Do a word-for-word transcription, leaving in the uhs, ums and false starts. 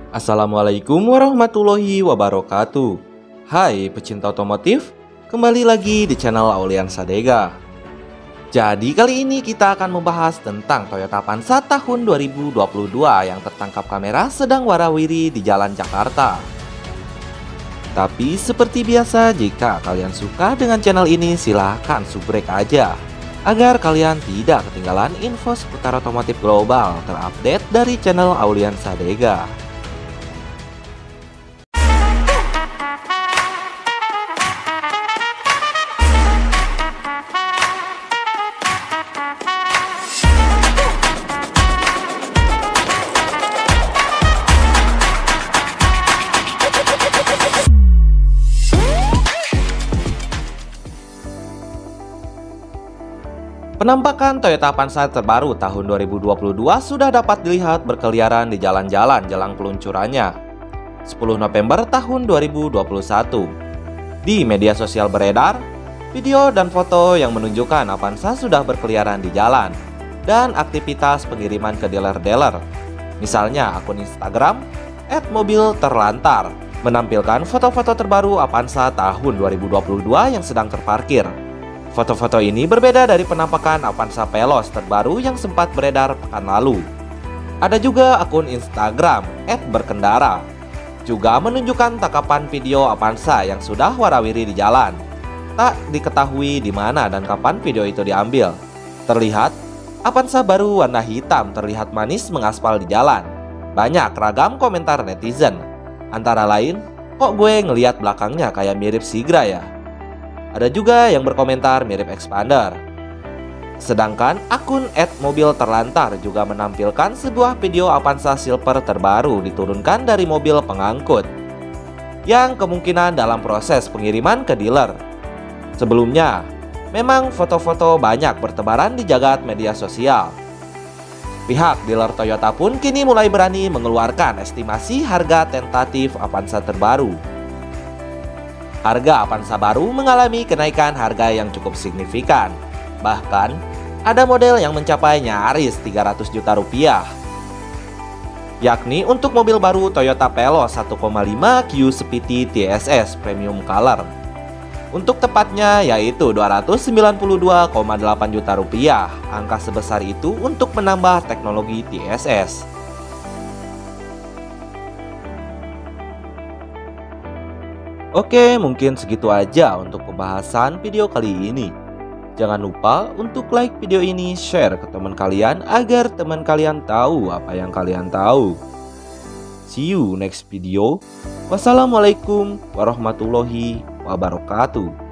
Assalamualaikum warahmatollahi wabarakatuh. Hai pecinta otomotif, kembali lagi di channel Aulian Sadega. Jadi kali ini kita akan membahas tentang Toyota Avanza tahun dua ribu dua puluh dua yang tertangkap kamera sedang warawiri di jalan Jakarta. Tapi seperti biasa, jika kalian suka dengan channel ini silahkan subrek aja, agar kalian tidak ketinggalan info seputar otomotif global terupdate dari channel Aulian Sadega. Penampakan Toyota Avanza terbaru tahun dua ribu dua puluh dua sudah dapat dilihat berkeliaran di jalan-jalan jelang peluncurannya sepuluh November tahun dua ribu dua puluh satu. Di media sosial beredar video dan foto yang menunjukkan Avanza sudah berkeliaran di jalan dan aktivitas pengiriman ke dealer-dealer. Misalnya akun Instagram et mobil terlantar menampilkan foto-foto terbaru Avanza tahun dua ribu dua puluh dua yang sedang terparkir. Foto-foto ini berbeda dari penampakan Avanza Veloz terbaru yang sempat beredar pekan lalu. Ada juga akun Instagram et berkendara juga menunjukkan tangkapan video Avanza yang sudah warawiri di jalan. Tak diketahui di mana dan kapan video itu diambil. Terlihat Avanza baru warna hitam terlihat manis mengaspal di jalan. Banyak ragam komentar netizen, antara lain, kok gue ngeliat belakangnya kayak mirip Sigra ya? Ada juga yang berkomentar mirip Expander. Sedangkan akun et mobil terlantar juga menampilkan sebuah video Avanza Silver terbaru diturunkan dari mobil pengangkut yang kemungkinan dalam proses pengiriman ke dealer. Sebelumnya, memang foto-foto banyak bertebaran di jagat media sosial. Pihak dealer Toyota pun kini mulai berani mengeluarkan estimasi harga tentatif Avanza terbaru. Harga Avanza baru mengalami kenaikan harga yang cukup signifikan. Bahkan, ada model yang mencapai nyaris tiga ratus juta rupiah. Yakni untuk mobil baru Toyota Veloz satu koma lima Q Speedy T S S Premium Color. Untuk tepatnya yaitu dua ratus sembilan puluh dua koma delapan juta rupiah. Angka sebesar itu untuk menambah teknologi T S S. Oke, mungkin segitu aja untuk pembahasan video kali ini. Jangan lupa untuk like video ini, share ke teman kalian agar teman kalian tahu apa yang kalian tahu. See you next video. Wassalamualaikum warahmatullahi wabarakatuh.